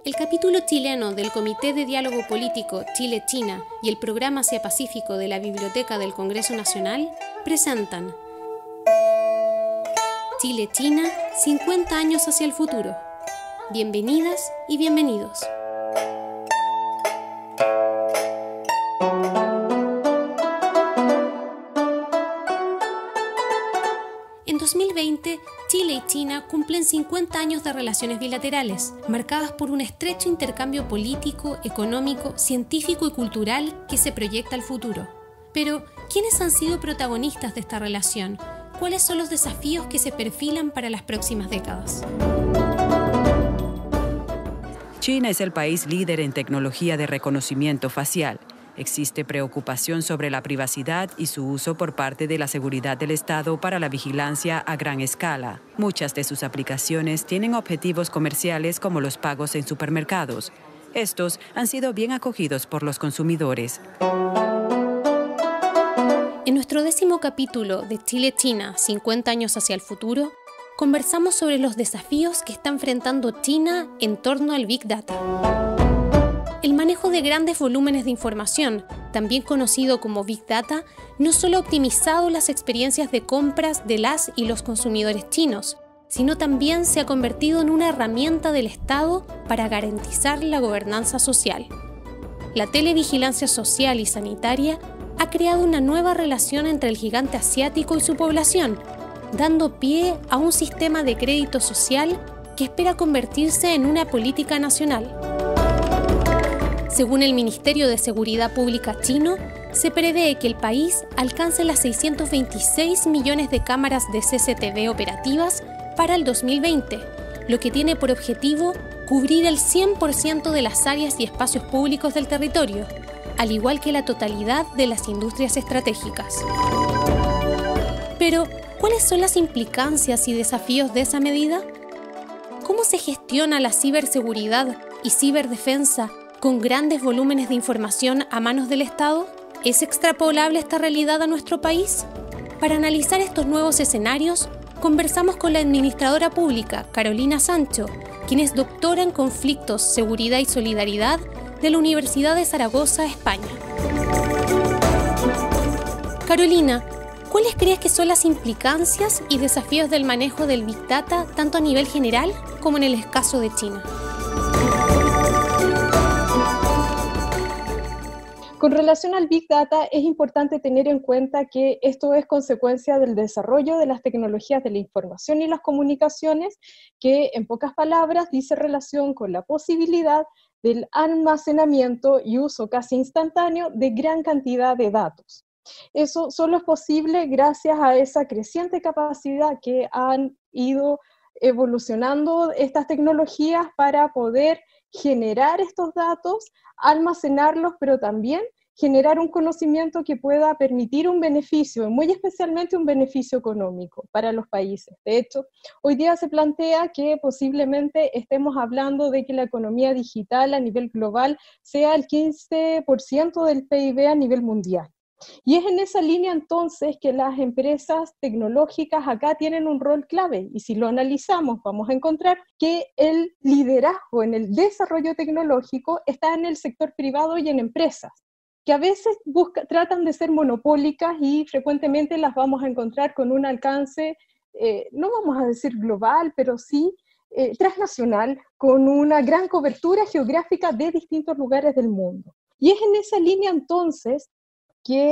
El capítulo chileno del Comité de Diálogo Político Chile-China y el Programa Asia-Pacífico de la Biblioteca del Congreso Nacional presentan Chile-China, 50 años hacia el futuro. Bienvenidas y bienvenidos. En 2020, Chile y China cumplen 50 años de relaciones bilaterales, marcadas por un estrecho intercambio político, económico, científico y cultural que se proyecta al futuro. Pero, ¿quiénes han sido protagonistas de esta relación? ¿Cuáles son los desafíos que se perfilan para las próximas décadas? China es el país líder en tecnología de reconocimiento facial. Existe preocupación sobre la privacidad y su uso por parte de la seguridad del Estado para la vigilancia a gran escala. Muchas de sus aplicaciones tienen objetivos comerciales como los pagos en supermercados. Estos han sido bien acogidos por los consumidores. En nuestro 10º capítulo de Chile-China, 50 años hacia el futuro, conversamos sobre los desafíos que está enfrentando China en torno al Big Data. El manejo de grandes volúmenes de información, también conocido como Big Data, no solo ha optimizado las experiencias de compras de las y los consumidores chinos, sino también se ha convertido en una herramienta del Estado para garantizar la gobernanza social. La televigilancia social y sanitaria ha creado una nueva relación entre el gigante asiático y su población, dando pie a un sistema de crédito social que espera convertirse en una política nacional. Según el Ministerio de Seguridad Pública chino, se prevé que el país alcance las 626 millones de cámaras de CCTV operativas para el 2020, lo que tiene por objetivo cubrir el 100% de las áreas y espacios públicos del territorio, al igual que la totalidad de las industrias estratégicas. Pero, ¿cuáles son las implicancias y desafíos de esa medida? ¿Cómo se gestiona la ciberseguridad y ciberdefensa con grandes volúmenes de información a manos del Estado? ¿Es extrapolable esta realidad a nuestro país? Para analizar estos nuevos escenarios, conversamos con la administradora pública, Carolina Sancho, quien es doctora en conflictos, seguridad y solidaridad de la Universidad de Zaragoza, España. Carolina, ¿cuáles crees que son las implicancias y desafíos del manejo del Big Data tanto a nivel general como en el caso de China? Con relación al Big Data, es importante tener en cuenta que esto es consecuencia del desarrollo de las tecnologías de la información y las comunicaciones, que en pocas palabras dice relación con la posibilidad del almacenamiento y uso casi instantáneo de gran cantidad de datos. Eso solo es posible gracias a esa creciente capacidad que han ido evolucionando estas tecnologías para poder generar estos datos, almacenarlos, pero también generar un conocimiento que pueda permitir un beneficio, muy especialmente un beneficio económico para los países. De hecho, hoy día se plantea que posiblemente estemos hablando de que la economía digital a nivel global sea el 15% del PIB a nivel mundial. Y es en esa línea entonces que las empresas tecnológicas acá tienen un rol clave, y si lo analizamos vamos a encontrar que el liderazgo en el desarrollo tecnológico está en el sector privado y en empresas, que a veces tratan de ser monopólicas y frecuentemente las vamos a encontrar con un alcance, no vamos a decir global, pero sí transnacional, con una gran cobertura geográfica de distintos lugares del mundo. Y es en esa línea entonces que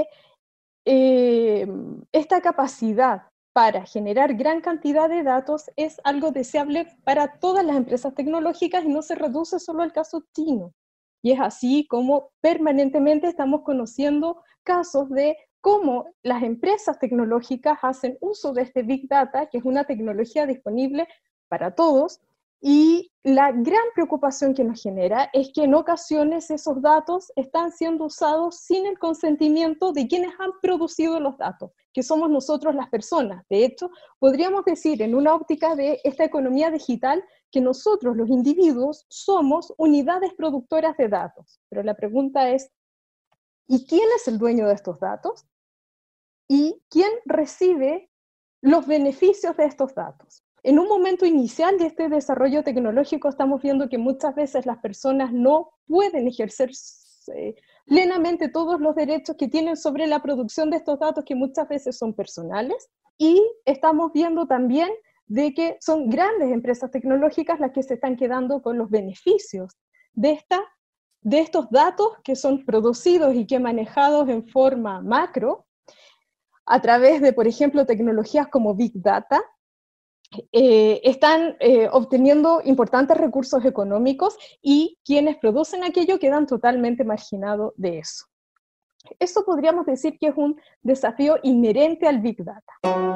esta capacidad para generar gran cantidad de datos es algo deseable para todas las empresas tecnológicas y no se reduce solo al caso chino. Y es así como permanentemente estamos conociendo casos de cómo las empresas tecnológicas hacen uso de este Big Data, que es una tecnología disponible para todos, y la gran preocupación que nos genera es que en ocasiones esos datos están siendo usados sin el consentimiento de quienes han producido los datos, que somos nosotros las personas. De hecho, podríamos decir en una óptica de esta economía digital que nosotros, los individuos, somos unidades productoras de datos. Pero la pregunta es, ¿y quién es el dueño de estos datos? ¿Y quién recibe los beneficios de estos datos? en un momento inicial de este desarrollo tecnológico estamos viendo que muchas veces las personas no pueden ejercer plenamente todos los derechos que tienen sobre la producción de estos datos que muchas veces son personales, y estamos viendo también de que son grandes empresas tecnológicas las que se están quedando con los beneficios de estos datos que son producidos y que manejados en forma macro a través de, por ejemplo, tecnologías como Big Data. Están obteniendo importantes recursos económicos y quienes producen aquello quedan totalmente marginados de eso. Eso podríamos decir que es un desafío inherente al Big Data.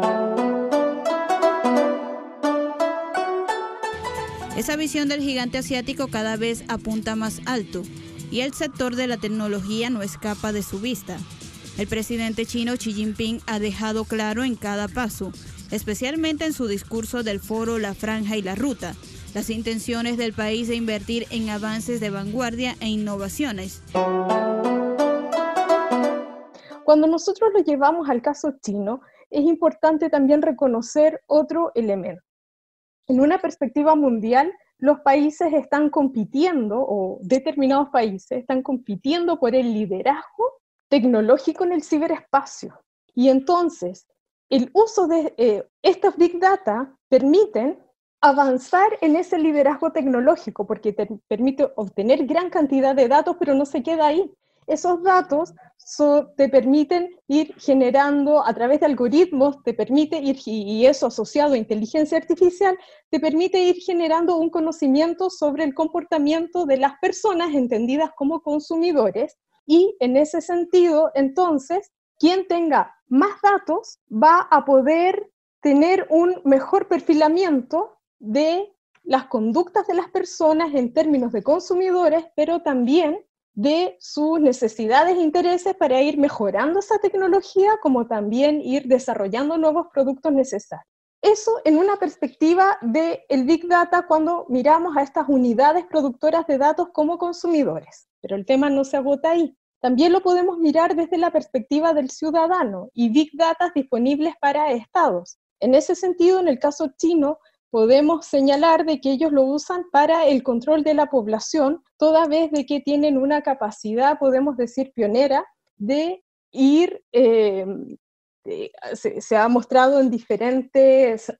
Esa visión del gigante asiático cada vez apunta más alto y el sector de la tecnología no escapa de su vista. El presidente chino Xi Jinping ha dejado claro en cada paso, especialmente en su discurso del foro La Franja y la Ruta, las intenciones del país de invertir en avances de vanguardia e innovaciones. Cuando nosotros lo llevamos al caso chino, es importante también reconocer otro elemento. En una perspectiva mundial, los países están compitiendo, o determinados países están compitiendo por el liderazgo tecnológico en el ciberespacio. Y entonces, el uso de estas Big Data permiten avanzar en ese liderazgo tecnológico, porque te permite obtener gran cantidad de datos, pero no se queda ahí. Esos datos te permiten ir generando, a través de algoritmos, te permite ir, y eso asociado a inteligencia artificial, te permite ir generando un conocimiento sobre el comportamiento de las personas entendidas como consumidores, y en ese sentido, entonces, quien tenga más datos va a poder tener un mejor perfilamiento de las conductas de las personas en términos de consumidores, pero también de sus necesidades e intereses para ir mejorando esa tecnología, como también ir desarrollando nuevos productos necesarios. Eso en una perspectiva del Big Data cuando miramos a estas unidades productoras de datos como consumidores. Pero el tema no se agota ahí. También lo podemos mirar desde la perspectiva del ciudadano y Big Data disponibles para estados. En ese sentido, en el caso chino, podemos señalar de que ellos lo usan para el control de la población, toda vez de que tienen una capacidad, podemos decir, pionera, de ir, se ha mostrado en diferentes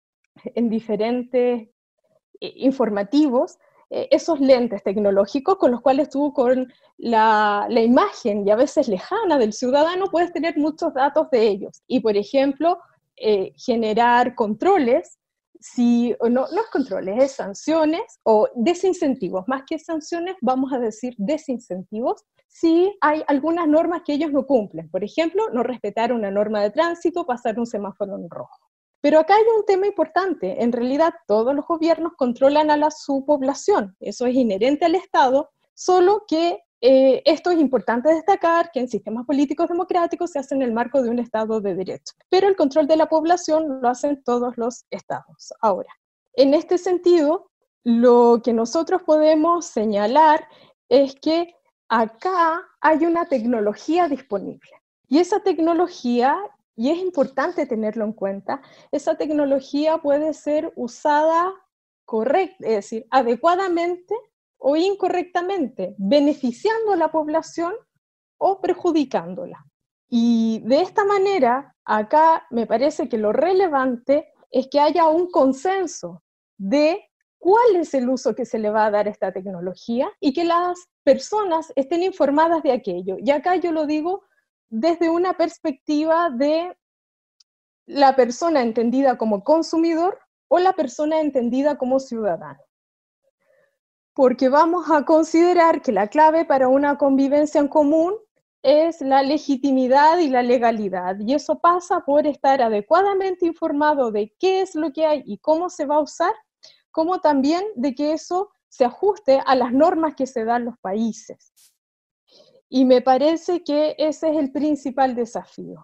informativos, esos lentes tecnológicos con los cuales tú con la imagen y a veces lejana del ciudadano puedes tener muchos datos de ellos. Y por ejemplo, generar controles, no es controles, es sanciones o desincentivos, más que sanciones vamos a decir desincentivos, si hay algunas normas que ellos no cumplen. Por ejemplo, no respetar una norma de tránsito, pasar un semáforo en rojo. Pero acá hay un tema importante. En realidad, todos los gobiernos controlan a su población. Eso es inherente al Estado, solo que esto es importante destacar, que en sistemas políticos democráticos se hace en el marco de un Estado de Derecho. Pero el control de la población lo hacen todos los Estados. Ahora, en este sentido, lo que nosotros podemos señalar es que acá hay una tecnología disponible. Y esa tecnología, y es importante tenerlo en cuenta, esa tecnología puede ser usada es decir, adecuadamente o incorrectamente, beneficiando a la población o perjudicándola. Y de esta manera, acá me parece que lo relevante es que haya un consenso de cuál es el uso que se le va a dar a esta tecnología y que las personas estén informadas de aquello. Y acá yo lo digo desde una perspectiva de la persona entendida como consumidor o la persona entendida como ciudadano. Porque vamos a considerar que la clave para una convivencia en común es la legitimidad y la legalidad, y eso pasa por estar adecuadamente informado de qué es lo que hay y cómo se va a usar, como también de que eso se ajuste a las normas que se dan en los países. Y me parece que ese es el principal desafío.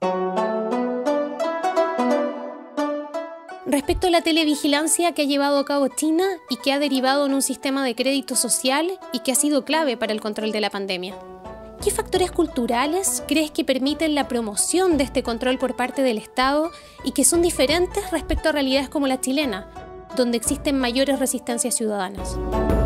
Respecto a la televigilancia que ha llevado a cabo China y que ha derivado en un sistema de crédito social y que ha sido clave para el control de la pandemia, ¿qué factores culturales crees que permiten la promoción de este control por parte del Estado y que son diferentes respecto a realidades como la chilena, donde existen mayores resistencias ciudadanas?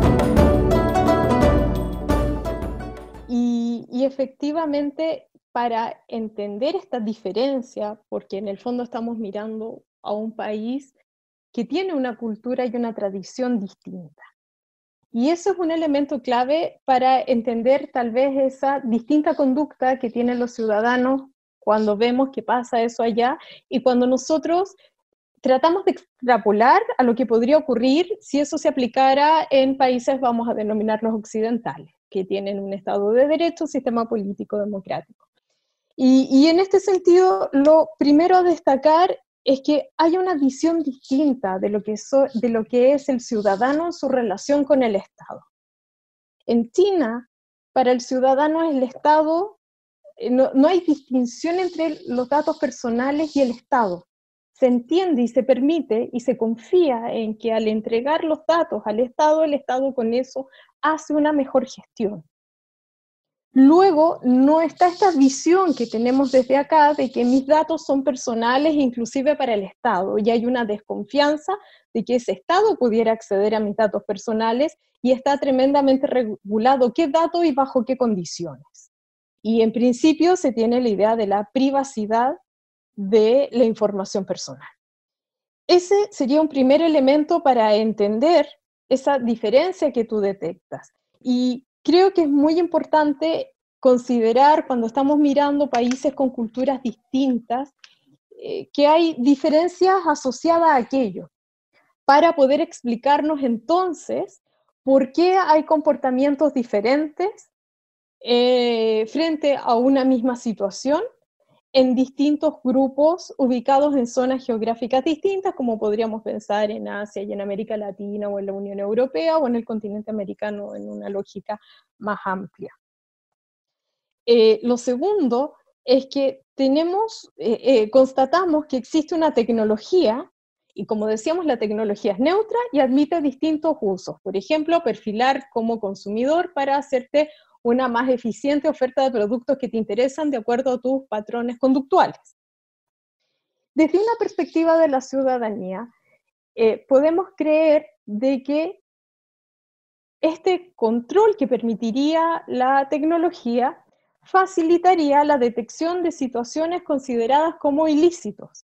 Y efectivamente, para entender esta diferencia, porque en el fondo estamos mirando a un país que tiene una cultura y una tradición distinta. Y eso es un elemento clave para entender tal vez esa distinta conducta que tienen los ciudadanos cuando vemos que pasa eso allá y cuando nosotros tratamos de extrapolar a lo que podría ocurrir si eso se aplicara en países, vamos a denominarlos occidentales, que tienen un Estado de Derecho, un sistema político democrático. Y en este sentido, lo primero a destacar es que hay una visión distinta de lo que es el ciudadano en su relación con el Estado. En China, para el ciudadano el Estado, no hay distinción entre los datos personales y el Estado. Se entiende y se permite y se confía en que al entregar los datos al Estado, el Estado con eso hace una mejor gestión. Luego, no está esta visión que tenemos desde acá de que mis datos son personales inclusive para el Estado, y hay una desconfianza de que ese Estado pudiera acceder a mis datos personales y está tremendamente regulado qué datos y bajo qué condiciones. Y en principio se tiene la idea de la privacidad de la información personal. Ese sería un primer elemento para entender esa diferencia que tú detectas. Y creo que es muy importante considerar cuando estamos mirando países con culturas distintas que hay diferencias asociadas a aquello, para poder explicarnos entonces por qué hay comportamientos diferentes frente a una misma situación en distintos grupos ubicados en zonas geográficas distintas, como podríamos pensar en Asia y en América Latina o en la Unión Europea o en el continente americano en una lógica más amplia. Lo segundo es que constatamos que existe una tecnología, y como decíamos, la tecnología es neutra y admite distintos usos. Por ejemplo, perfilar como consumidor para hacerte una más eficiente oferta de productos que te interesan de acuerdo a tus patrones conductuales. Desde una perspectiva de la ciudadanía, podemos creer de que este control que permitiría la tecnología facilitaría la detección de situaciones consideradas como ilícitos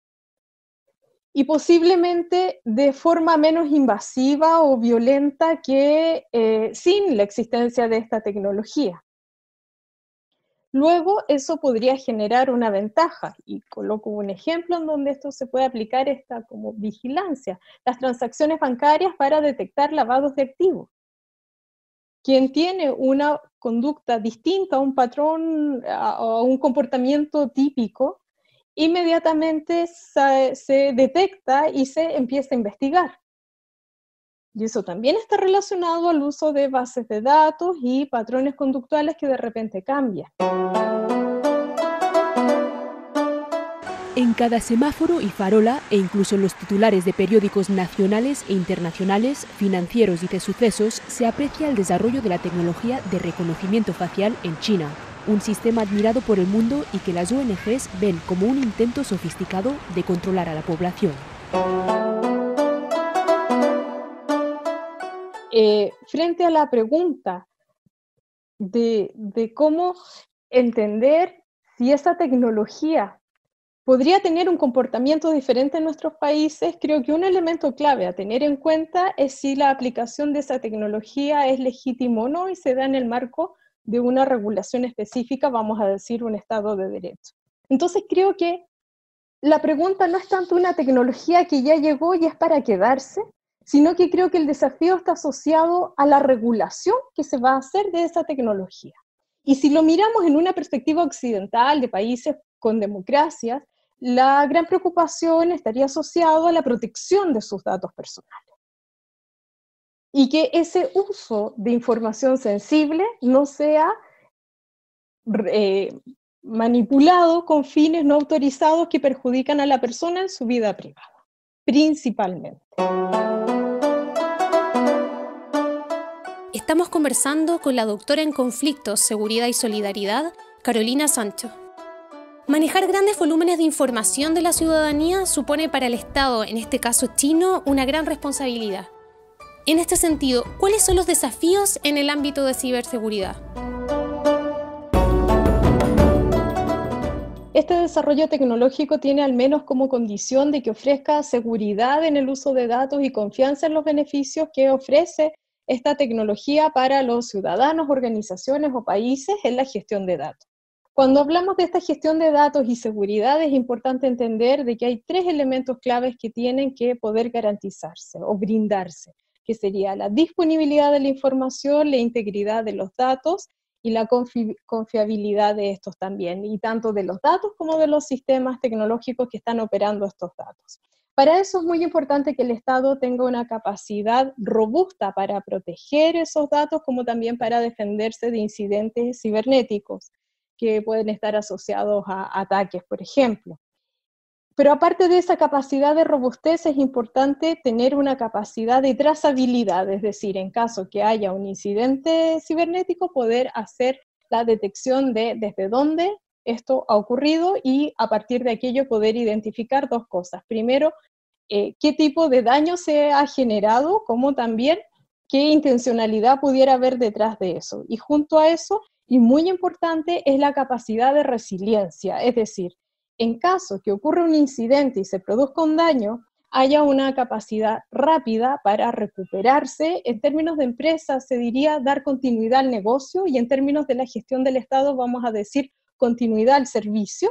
y posiblemente de forma menos invasiva o violenta que sin la existencia de esta tecnología. Luego, eso podría generar una ventaja, y coloco un ejemplo en donde esto se puede aplicar esta como vigilancia, las transacciones bancarias para detectar lavados de activos. Quien tiene una conducta distinta, un patrón o un comportamiento típico, inmediatamente se detecta y se empieza a investigar. Y eso también está relacionado al uso de bases de datos y patrones conductuales que de repente cambian. En cada semáforo y farola, e incluso en los titulares de periódicos nacionales e internacionales, financieros y de sucesos, se aprecia el desarrollo de la tecnología de reconocimiento facial en China, un sistema admirado por el mundo y que las ONGs ven como un intento sofisticado de controlar a la población. Frente a la pregunta de cómo entender si esa tecnología podría tener un comportamiento diferente en nuestros países, creo que un elemento clave a tener en cuenta es si la aplicación de esa tecnología es legítima o no y se da en el marco de una regulación específica, vamos a decir, un Estado de Derecho. Entonces creo que la pregunta no es tanto una tecnología que ya llegó y es para quedarse, sino que creo que el desafío está asociado a la regulación que se va a hacer de esa tecnología. Y si lo miramos en una perspectiva occidental de países con democracias, la gran preocupación estaría asociada a la protección de sus datos personales. Y que ese uso de información sensible no sea manipulado con fines no autorizados que perjudican a la persona en su vida privada, principalmente. Estamos conversando con la doctora en conflictos, seguridad y solidaridad, Carolina Sancho. Manejar grandes volúmenes de información de la ciudadanía supone para el Estado, en este caso chino, una gran responsabilidad. En este sentido, ¿cuáles son los desafíos en el ámbito de ciberseguridad? Este desarrollo tecnológico tiene al menos como condición de que ofrezca seguridad en el uso de datos y confianza en los beneficios que ofrece esta tecnología para los ciudadanos, organizaciones o países en la gestión de datos. Cuando hablamos de esta gestión de datos y seguridad, es importante entender de que hay 3 elementos claves que tienen que poder garantizarse o brindarse, que sería la disponibilidad de la información, la integridad de los datos y la confiabilidad de estos también, y tanto de los datos como de los sistemas tecnológicos que están operando estos datos. Para eso es muy importante que el Estado tenga una capacidad robusta para proteger esos datos, como también para defenderse de incidentes cibernéticos que pueden estar asociados a ataques, por ejemplo. Pero aparte de esa capacidad de robustez, es importante tener una capacidad de trazabilidad, es decir, en caso que haya un incidente cibernético, poder hacer la detección de desde dónde esto ha ocurrido y a partir de aquello poder identificar 2 cosas. Primero, qué tipo de daño se ha generado, como también qué intencionalidad pudiera haber detrás de eso. Y junto a eso, y muy importante, es la capacidad de resiliencia, es decir, en caso que ocurra un incidente y se produzca un daño, haya una capacidad rápida para recuperarse. En términos de empresa se diría dar continuidad al negocio y en términos de la gestión del Estado vamos a decir continuidad al servicio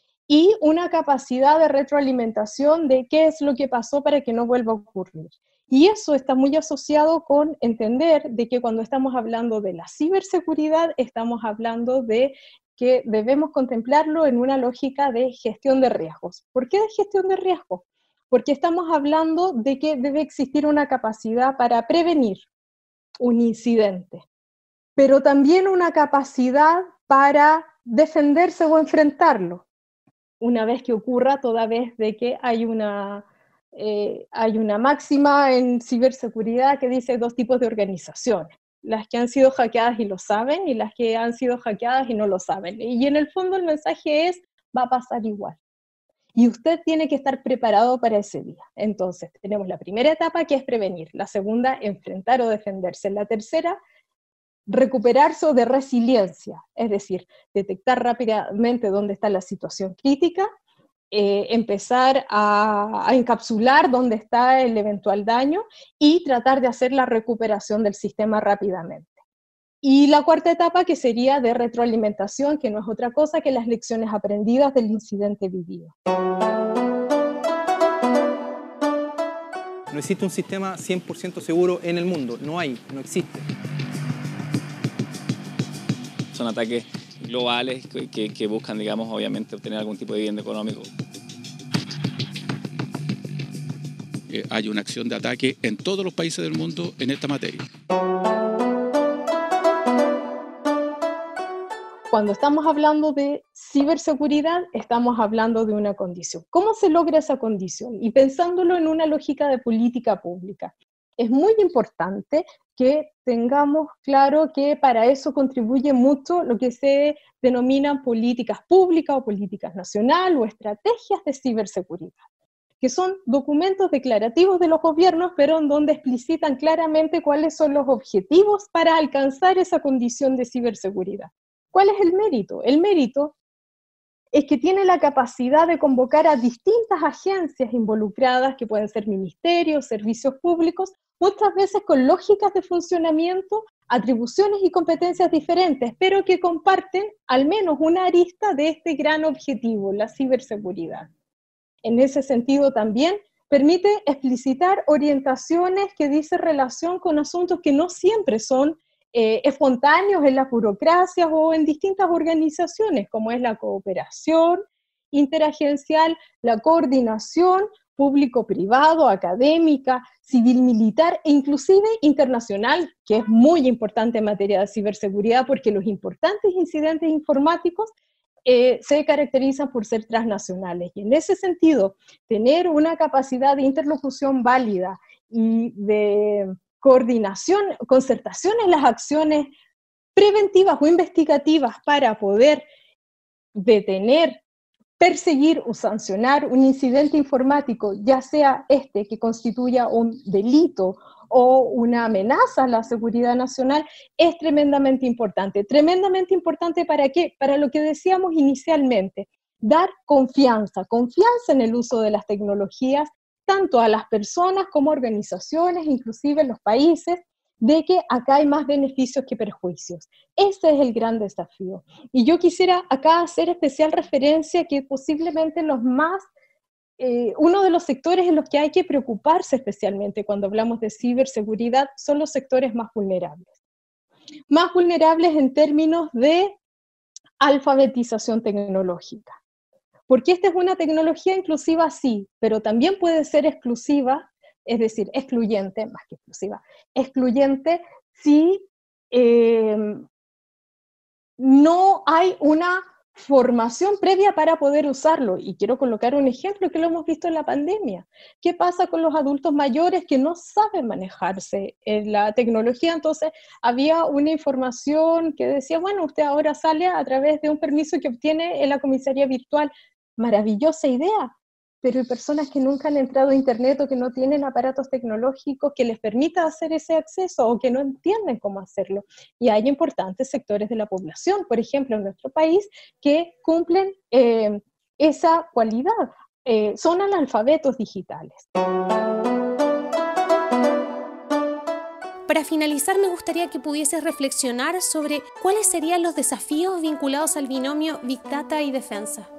y una capacidad de retroalimentación de qué es lo que pasó para que no vuelva a ocurrir. Y eso está muy asociado con entender de que cuando estamos hablando de la ciberseguridad estamos hablando de que debemos contemplarlo en una lógica de gestión de riesgos. ¿Por qué de gestión de riesgos? Porque estamos hablando de que debe existir una capacidad para prevenir un incidente, pero también una capacidad para defenderse o enfrentarlo, una vez que ocurra, toda vez de que hay una máxima en ciberseguridad que dice 2 tipos de organizaciones. Las que han sido hackeadas y lo saben, y las que han sido hackeadas y no lo saben. Y en el fondo el mensaje es, va a pasar igual. Y usted tiene que estar preparado para ese día. Entonces, tenemos la primera etapa que es prevenir, la segunda, enfrentar o defenderse, la tercera, recuperarse o de resiliencia, es decir, detectar rápidamente dónde está la situación crítica, empezar a encapsular dónde está el eventual daño y tratar de hacer la recuperación del sistema rápidamente. Y la cuarta etapa que sería de retroalimentación, que no es otra cosa que las lecciones aprendidas del incidente vivido. No existe un sistema 100% seguro en el mundo, no existe. Son ataques globales que buscan, digamos, obviamente obtener algún tipo de dividendo económico. Hay una acción de ataque en todos los países del mundo en esta materia. Cuando estamos hablando de ciberseguridad, estamos hablando de una condición. ¿Cómo se logra esa condición? Y pensándolo en una lógica de política pública, es muy importante que tengamos claro que para eso contribuye mucho lo que se denominan políticas públicas o políticas nacionales o estrategias de ciberseguridad, que son documentos declarativos de los gobiernos, pero en donde explicitan claramente cuáles son los objetivos para alcanzar esa condición de ciberseguridad. ¿Cuál es el mérito? El mérito es que tiene la capacidad de convocar a distintas agencias involucradas, que pueden ser ministerios, servicios públicos, muchas veces con lógicas de funcionamiento, atribuciones y competencias diferentes, pero que comparten al menos una arista de este gran objetivo, la ciberseguridad. En ese sentido también permite explicitar orientaciones que dicen relación con asuntos que no siempre son espontáneos en las burocracias o en distintas organizaciones, como es la cooperación interagencial, la coordinación público-privado, académica, civil-militar e inclusive internacional, que es muy importante en materia de ciberseguridad porque los importantes incidentes informáticos se caracterizan por ser transnacionales. Y en ese sentido, tener una capacidad de interlocución válida y de coordinación, concertación en las acciones preventivas o investigativas para poder detener, perseguir o sancionar un incidente informático, ya sea que constituya un delito o una amenaza a la seguridad nacional, es tremendamente importante. ¿Tremendamente importante para qué? Para lo que decíamos inicialmente, dar confianza en el uso de las tecnologías, tanto a las personas como organizaciones, inclusive en los países, de que acá hay más beneficios que perjuicios. Ese es el gran desafío. Y yo quisiera acá hacer especial referencia que posiblemente uno de los sectores en los que hay que preocuparse especialmente cuando hablamos de ciberseguridad son los sectores más vulnerables. Más vulnerables en términos de alfabetización tecnológica. Porque esta es una tecnología inclusiva, sí, pero también puede ser exclusiva, es decir, excluyente, más que exclusiva, excluyente si no hay una formación previa para poder usarlo. Y quiero colocar un ejemplo que lo hemos visto en la pandemia. ¿Qué pasa con los adultos mayores que no saben manejarse en la tecnología? Entonces había una información que decía, bueno, usted ahora sale a través de un permiso que obtiene en la comisaría virtual. Maravillosa idea, pero hay personas que nunca han entrado a internet o que no tienen aparatos tecnológicos que les permita hacer ese acceso o que no entienden cómo hacerlo. Y hay importantes sectores de la población, por ejemplo, en nuestro país, que cumplen esa cualidad. Son analfabetos digitales. Para finalizar, me gustaría que pudieses reflexionar sobre cuáles serían los desafíos vinculados al binomio Big Data y defensa.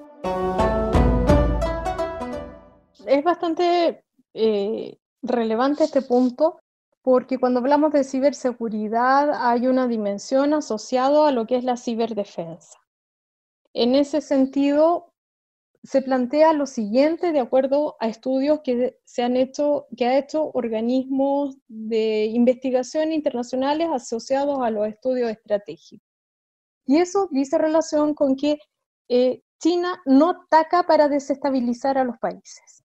Es bastante relevante este punto, porque cuando hablamos de ciberseguridad hay una dimensión asociada a lo que es la ciberdefensa. En ese sentido, se plantea lo siguiente de acuerdo a estudios que ha hecho organismos de investigación internacionales asociados a los estudios estratégicos. Y eso dice relación con que China no ataca para desestabilizar a los países.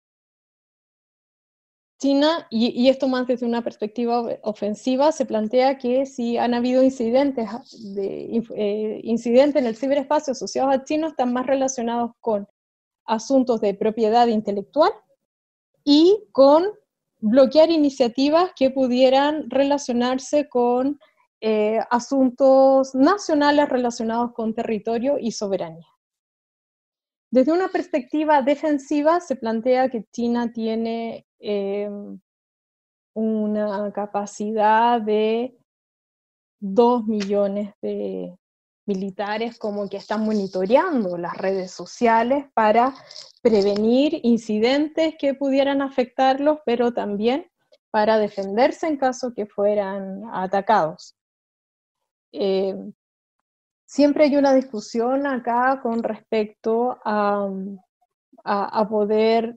China, y esto más desde una perspectiva ofensiva, se plantea que si han habido incidentes en el ciberespacio asociados a China, están más relacionados con asuntos de propiedad intelectual y con bloquear iniciativas que pudieran relacionarse con asuntos nacionales relacionados con territorio y soberanía. Desde una perspectiva defensiva se plantea que China tiene una capacidad de 2 millones de militares como que están monitoreando las redes sociales para prevenir incidentes que pudieran afectarlos, pero también para defenderse en caso que fueran atacados. Siempre hay una discusión acá con respecto a poder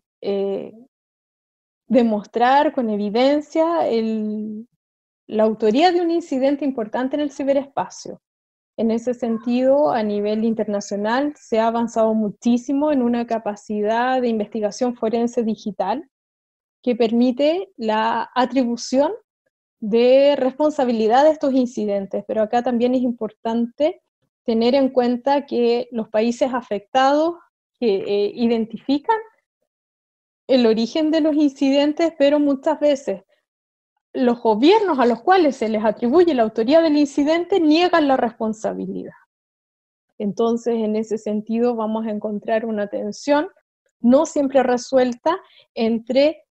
demostrar con evidencia la autoría de un incidente importante en el ciberespacio. En ese sentido, a nivel internacional, se ha avanzado muchísimo en una capacidad de investigación forense digital que permite la atribución de responsabilidad de estos incidentes, pero acá también es importante tener en cuenta que los países afectados identifican el origen de los incidentes, pero muchas veces los gobiernos a los cuales se les atribuye la autoría del incidente niegan la responsabilidad. Entonces, en ese sentido, vamos a encontrar una tensión no siempre resuelta entre